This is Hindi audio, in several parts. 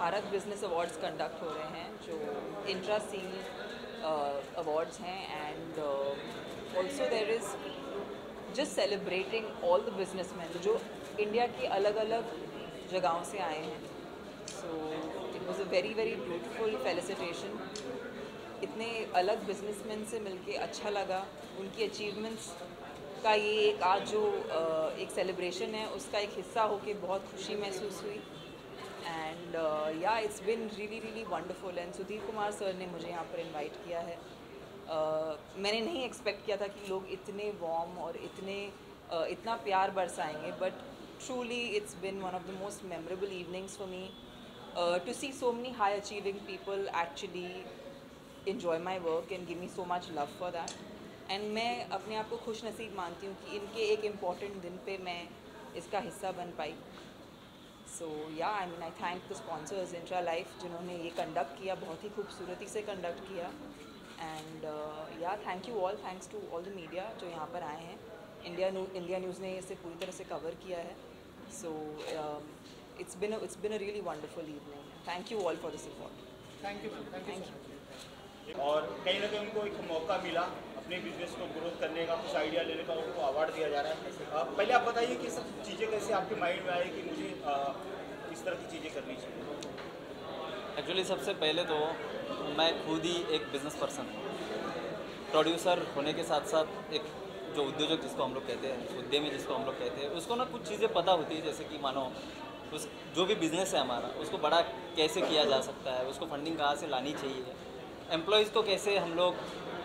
भारत बिजनेस अवार्ड्स कंडक्ट हो रहे हैं जो इंट्रा सील अवार्ड्स हैं and also there is just celebrating all the businessman जो इंडिया की अलग अलग जगहों से आए हैं. So it was a very very beautiful felicitation. इतने अलग बिजनेसमैन से मिलके अच्छा लगा. उनकी अचीवमेंट्स का ये एक आज जो एक सेलिब्रेशन है उसका एक हिस्सा होके बहुत खुशी महसूस हुई. And yeah it's been really really wonderful. And Sudhir Kumar sir ने मुझे यहाँ पर इनवाइट किया है. मैंने नहीं एक्सपेक्ट किया था कि लोग इतने वार्म और इतना प्यार बरसाएंगे. But truly it's been one of the most memorable evenings for me to see so many high achieving people actually enjoy my work and give me so much love for that. And मैं अपने आप को खुश नसीब मानती हूँ कि इनके एक इम्पॉर्टेंट दिन पे मैं इसका हिस्सा बन पाई. So yeah I mean I thank the sponsors intra life जिन्होंने ये कंडक्ट किया, बहुत ही खूबसूरती से कंडक्ट किया. And yeah thank you all, thanks to all the media जो यहाँ पर आए हैं. इंडिया न्यूज़ ने इसे पूरी तरह से कवर किया है. So it's been a really wonderful evening. Thank you all for the support. Thank you ma'am. Thank you. और कहीं ना कहीं उनको एक मौका मिला अपने बिजनेस को ग्रोथ करने का, कुछ आइडिया लेने का, उनको अवार्ड दिया जा रहा है. पहले आप बताइए कि सब चीज़ें कैसे आपके माइंड में आई कि मुझे इस तरह की चीज़ें करनी चाहिए. एक्चुअली सबसे पहले तो मैं खुद ही एक बिज़नेस पर्सन हूँ. प्रोड्यूसर होने के साथ साथ एक जो उद्योजक जिसको हम लोग कहते हैं, उद्यमी जिसको हम लोग कहते हैं, उसको ना कुछ चीज़ें पता होती है. जैसे कि मानो उस जो भी बिज़नेस है हमारा उसको बड़ा कैसे किया जा सकता है, उसको फंडिंग कहाँ से लानी चाहिए, एम्प्लॉयज़ को कैसे हम लोग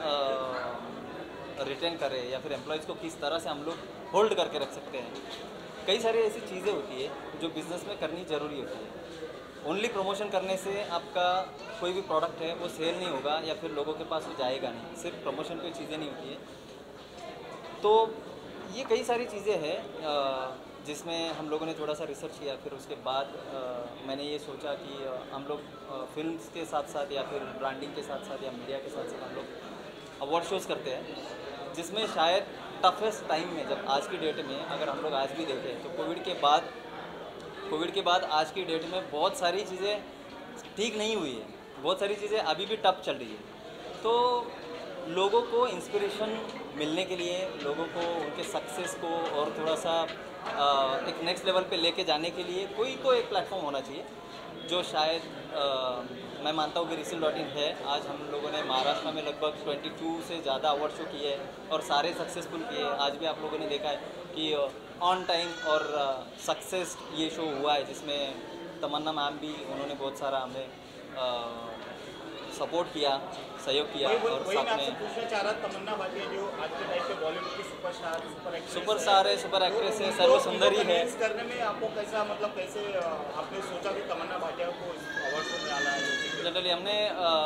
रिटेन करें या फिर एम्प्लॉयज़ को किस तरह से हम लोग होल्ड करके रख सकते हैं. कई सारी ऐसी चीज़ें होती है जो बिज़नेस में करनी ज़रूरी होती है. ओनली प्रमोशन करने से आपका कोई भी प्रोडक्ट है वो सेल नहीं होगा या फिर लोगों के पास वो जाएगा नहीं. सिर्फ प्रमोशन कोई चीज़ें नहीं होती है. तो ये कई सारी चीज़ें हैं जिसमें हम लोगों ने थोड़ा सा रिसर्च किया. फिर उसके बाद मैंने ये सोचा कि हम लोग फिल्म्स के साथ साथ या फिर ब्रांडिंग के साथ साथ या मीडिया के साथ साथ हम लोग अवार्ड शोज़ करते हैं, जिसमें शायद टफेस्ट टाइम में, जब आज की डेट में अगर हम लोग आज भी देखें तो कोविड के बाद आज की डेट में बहुत सारी चीज़ें ठीक नहीं हुई है. बहुत सारी चीज़ें अभी भी टफ चल रही है. तो लोगों को इंस्पिरेशन मिलने के लिए, लोगों को उनके सक्सेस को और थोड़ा सा एक नेक्स्ट लेवल पे लेके जाने के लिए कोई तो एक प्लेटफॉर्म होना चाहिए जो शायद मैं मानता हूँ कि Resil.in है. आज हम लोगों ने महाराष्ट्र में लगभग 22 से ज़्यादा अवार्ड शो किए हैं और सारे सक्सेसफुल किए हैं. आज भी आप लोगों ने देखा है कि ऑन टाइम और सक्सेस ये शो हुआ है, जिसमें तमन्ना मैम भी, उन्होंने बहुत सारा हमें सपोर्ट किया, सहयोग किया. और वही मैं साथ आपसे में पूछना चाह रहा था, तमन्ना भाटिया जो आज के टाइम पे बॉलीवुड की सुपरस्टार है, सुपर एक्ट्रेस है, सर्व सुंदरी है. करने में आपको कैसा, मतलब कैसे आपने सोचा कि तमन्ना भाटिया को इस अवार्ड शो में आना है? जनरली हमने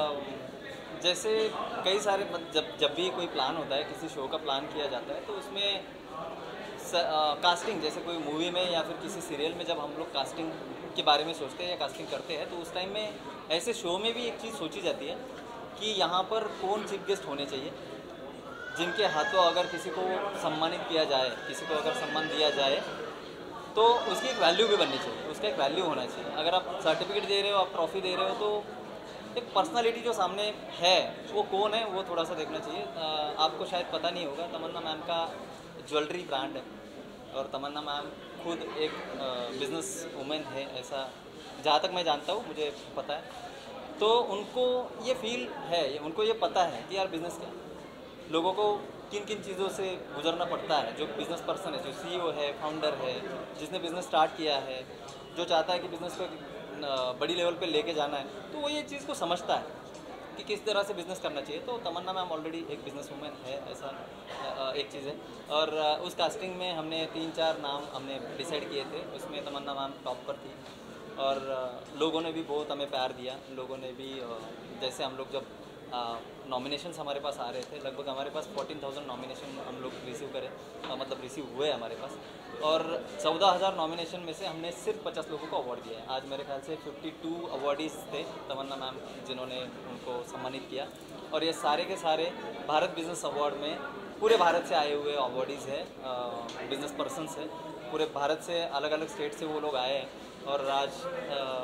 जैसे कई सारे जब भी कोई प्लान होता है, किसी शो का प्लान किया जाता है, तो उसमें कास्टिंग, जैसे कोई मूवी में या फिर किसी सीरियल में जब हम लोग कास्टिंग के बारे में सोचते हैं या कास्टिंग करते हैं, तो उस टाइम में ऐसे शो में भी एक चीज़ सोची जाती है कि यहाँ पर कौन चीफ गेस्ट होने चाहिए, जिनके हाथों अगर किसी को सम्मानित किया जाए, किसी को अगर सम्मान दिया जाए तो उसकी एक वैल्यू भी बननी चाहिए, उसका एक वैल्यू होना चाहिए. अगर आप सर्टिफिकेट दे रहे हो, आप ट्रॉफी दे रहे हो, तो एक पर्सनालिटी जो सामने है वो कौन है वो थोड़ा सा देखना चाहिए. आपको शायद पता नहीं होगा, तमन्ना मैम का ज्वेलरी ब्रांड है और तमन्ना मैम खुद एक बिज़नेस वुमेन है, ऐसा जहाँ तक मैं जानता हूँ, मुझे पता है. तो उनको ये फील है, उनको ये पता है कि यार बिज़नेस क्या, लोगों को किन किन चीज़ों से गुजरना पड़ता है. जो बिज़नेस पर्सन है, जो CEO है, फाउंडर है, जिसने बिज़नेस स्टार्ट किया है, जो चाहता है कि बिज़नेस को बड़ी लेवल पे लेके जाना है, तो वो ये चीज़ को समझता है कि किस तरह से बिज़नेस करना चाहिए. तो तमन्ना मैम ऑलरेडी एक बिज़नेस वूमेन है, ऐसा एक चीज़ है. और उस कास्टिंग में हमने 3-4 नाम हमने डिसाइड किए थे, उसमें तमन्ना मैम टॉप पर थी. और लोगों ने भी बहुत हमें प्यार दिया. लोगों ने भी जैसे हम लोग जब नॉमिनेशंस हमारे पास आ रहे थे, लगभग हमारे पास 14,000 नॉमिनेशन हम लोग रिसीव करें, मतलब रिसीव हुए हमारे पास. और 14,000 नॉमिनेशन में से हमने सिर्फ 50 लोगों को अवार्ड दिया है. आज मेरे ख्याल से 52 अवार्डीज़ थे तमन्ना मैम जिन्होंने उनको सम्मानित किया. और ये सारे के सारे भारत बिजनेस अवार्ड में पूरे भारत से आए हुए अवार्डीज़ है, बिजनेस पर्सनस है. पूरे भारत से अलग अलग स्टेट से वो लोग आए हैं और आज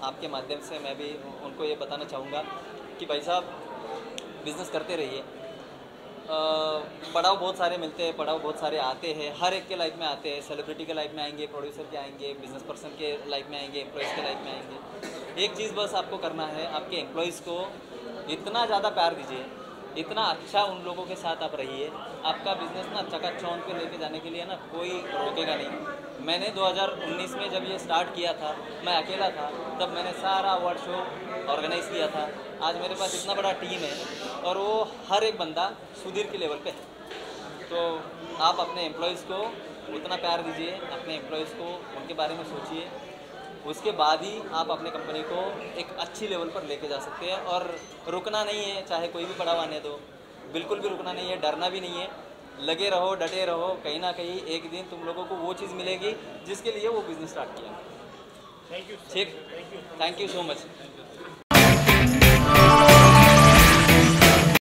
आपके माध्यम से मैं भी उनको ये बताना चाहूँगा कि भाई साहब बिज़नेस करते रहिए। पड़ाव बहुत सारे मिलते हैं, पड़ाव बहुत सारे आते हैं, हर एक के लाइफ में आते हैं। सेलिब्रिटी के लाइफ में आएंगे, प्रोड्यूसर के आएंगे, बिजनेस पर्सन के लाइफ में आएंगे, एम्प्लॉयज़ के लाइफ में आएंगे। एक चीज़ बस आपको करना है, आपके एम्प्लॉयज़ को इतना ज़्यादा प्यार दीजिए, इतना अच्छा उन लोगों के साथ आप रहिए। आपका बिज़नेस ना चकाचौंध पे लेके जाने के लिए ना कोई रोकेगा नहीं। मैंने 2019 में जब ये स्टार्ट किया था, मैं अकेला था, तब मैंने सारा अवार्ड शो ऑर्गेनाइज़ किया था। आज मेरे पास इतना बड़ा टीम है और वो हर एक बंदा सुधीर के लेवल पे है। तो आप अपने एम्प्लॉयज़ को उतना प्यार दीजिए, अपने एम्प्लॉयज़ को उनके बारे में सोचिए, उसके बाद ही आप अपने कंपनी को एक अच्छी लेवल पर लेके जा सकते हैं। और रुकना नहीं है, चाहे कोई भी पड़ाव आने दो, बिल्कुल भी रुकना नहीं है, डरना भी नहीं है। लगे रहो, डटे रहो, कहीं ना कहीं एक दिन तुम लोगों को वो चीज़ मिलेगी जिसके लिए वो बिज़नेस स्टार्ट किया। Thank you. ठीक, थैंक यू सो मच।